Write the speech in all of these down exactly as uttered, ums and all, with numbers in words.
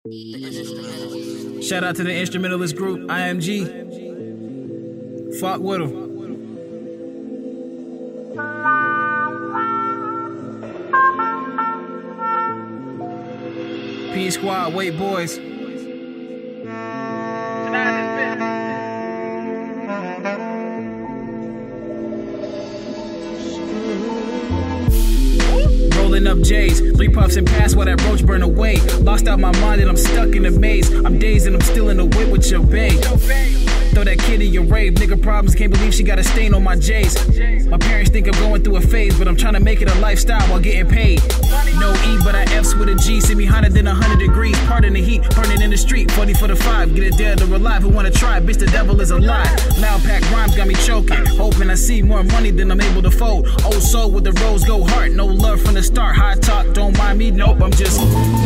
Shout out to the instrumentalist group, I M G. Fuck with them. P Squad, wait boys. Rolling up J's, three puffs and pass while that roach burn away. Lost out my mind and I'm stuck in a maze. I'm dazed and I'm still in the whip with your babe. Throw that kid in your rave, nigga problems, can't believe she got a stain on my J's. My parents think I'm going through a phase, but I'm trying to make it a lifestyle while getting paid. No E, but I F's with a G, see me hotter than a hundred degrees. Pardon the heat, burning in the street, forty for the five, get it dead or alive, who wanna try, bitch the devil is alive. Loud pack rhymes got me choking, hoping I see more money than I'm able to fold. Old soul with the rose gold heart, no love from the start, high talk, don't mind me, nope, I'm just...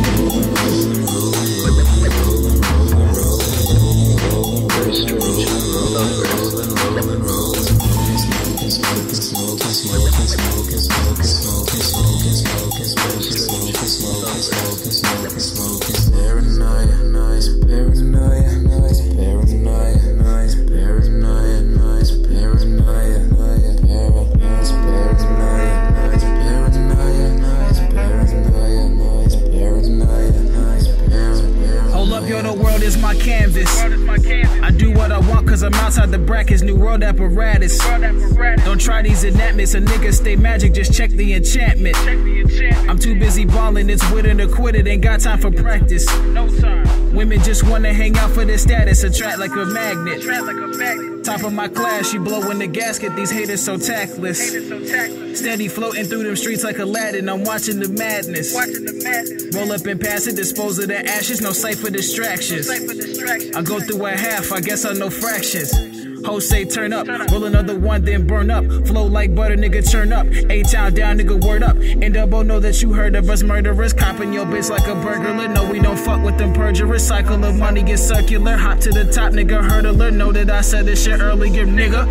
Paranoia, nice, paranoia, nice, paranoia, nice, paranoia, nice, paranoia, nice, paranoia, nice, paranoia, nice, paranoia, nice, paranoia, nice, paranoia. Hold up, yo, the world is my canvas. I do what I want cause I'm outside the brackets. New world apparatus. Don't try these enactments. A nigga stay magic, just check the enchantment. I'm too busy ballin', it's winning or quit it. Ain't got time for practice. Women just wanna hang out for their status. Attract like a magnet. Top of my class, she blowing the gasket. These haters so tactless. Steady floating through them streets like Aladdin. I'm watching the madness. Roll up and pass it, dispose of the ashes. No sight for distractions. I go through a half, I guess I know fractions. Hoes say turn up, roll another one then burn up. Flow like butter, nigga turn up. A-town down, nigga word up. And double know that you heard of us murderers. Copping your bitch like a burglar. No, we don't fuck with them perjurers. Cycle of money get circular. Hop to the top, nigga hurdler. Know that I said this shit earlier, nigga.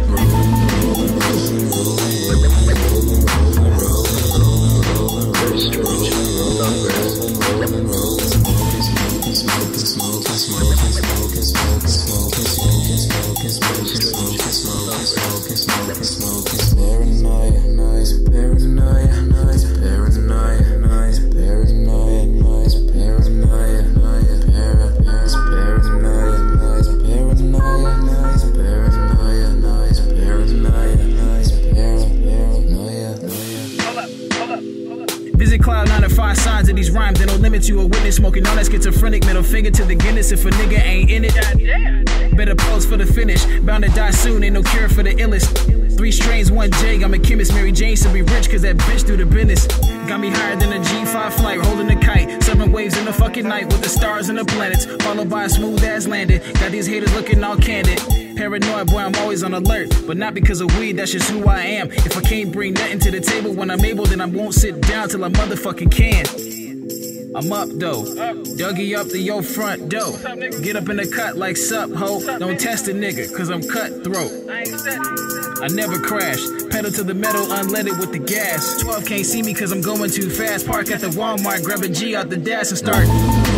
Paranoia, nice, paranoia, nice, paranoia, nice, paranoia, nice, paranoia, nice, paranoia, nice, paranoia, nice, paranoia, nice, paranoia, nice, paranoia. Hold up, hold up, hold up. Visit Cloud nine to five signs of these rhymes. They don't limit you a witness. Smoking on that schizophrenic. Middle finger to the Guinness. If a nigga ain't in it, better pose for the finish. Bound to die soon, ain't no cure for the illest. Three strains, one J, I'm a chemist. Mary Jane should be rich cause that bitch do the business. Got me higher than a G five flight, holding a kite. Seven waves in the fucking night with the stars and the planets. Followed by a smooth ass landing. Got these haters looking all candid. Paranoid, boy, I'm always on alert. But not because of weed, that's just who I am. If I can't bring nothing to the table when I'm able, then I won't sit down till I motherfucking can. I'm up though, Dougie up to your front door. Get up in the cut like sup ho. Don't test a nigga cause I'm cutthroat. I never crash, pedal to the metal unleaded with the gas. Twelve can't see me cause I'm going too fast. Park at the Walmart, grab a G out the dash and start